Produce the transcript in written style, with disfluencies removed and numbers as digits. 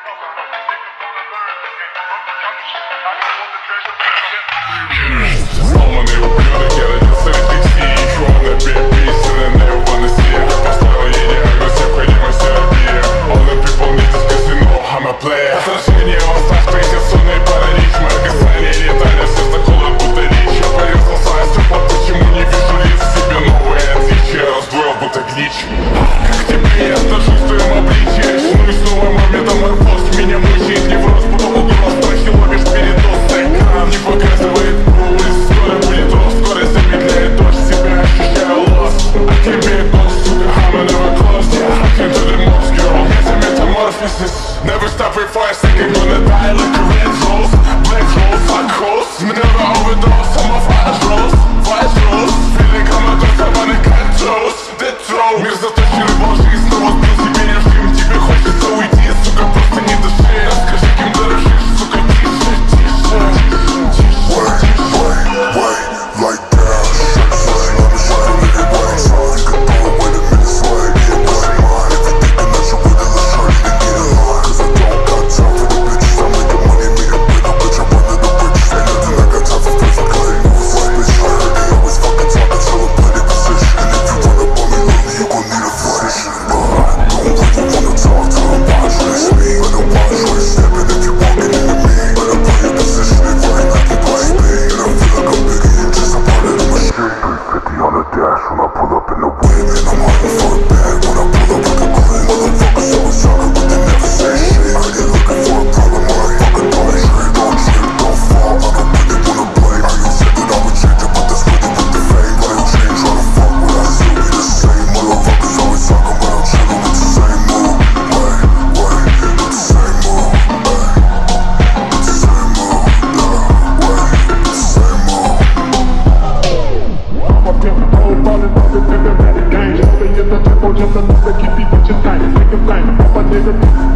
Сломанный ублюдок, я родился рефлексии. Еще одна песня, N-N-Neva на себе. Поставил диагноз, необходимость, терапии. All the people need this cause you know I'm a playa. Отражение, снах, твоих, сонный, паралич. Мое касание, летально, сердце, холод, будто lich. Я порезался, стёкла, почему не вижу себе, новое отличие. Раздвоил, будто glitch. Как тебе я отношусь в твоем обличье? Ну и снова мой метаморфоз меня мучает. Невроз, буду угроз, страхи ловишь передоз. Экран не показывает пульс. Скоро будет рост, скорость замедляет дождь. Себя ощущаю lost. I can't be a ghost, сука, I'm never close. Yeah, I can't do the most, girl. Meta-Metamorphosis. Never stop for a second, gonna die like a red rose. Black rose, fuck host. Never overdose, I'm a flash rose. Flash rose, feeling коматоз, сорванный как toast. Dead throw. Мир заточенный в лжи, снова сбил себе режим. Тебе хочется уйти, сука, просто не дыши. Расскажи, кем дорожишь, сука, тише, тише, тише. Like that, shake, let me shake a nigga right. You can throw away the minutes like yeah, what's mine? If you thinking that you're with it, let's try to get in line. Cause I don't got time for the bitches. I'm making money, make a bit of bitch. I'm running the bridges. Ain't nothing I got time for friends. I got it move like bitch. I heard they always fucking talk until I play the position. And if you run up on me lately, you gon' need a physician. But I don't really wanna talk to them. Watch race me, let them watch race stepping. If you walking into me, better play your position. If I ain't like you play me, and I feel like I'm bigger, you're just a part of the machine. 350 on the dash when I pull up in the whip. And I'm hunting for a bag when I pull up like a clip. Motherfuckers always talking but they never say shit. I ain't looking for a problem, motherfucker, don't trip, don't trip, don't fall. I don't really wanna play. I you said that I would change it, but that's really with the fame. I ain't change, try to fuck with I still be the same. Motherfuckers always talking but I'm chillin' with the same move. With the same move, with the same move, with the same move. I'm a pimp, old ballin', poppin' in the back of the game. Only in the tempo, just enough to keep people just tight. Make them think, I'm a nigga.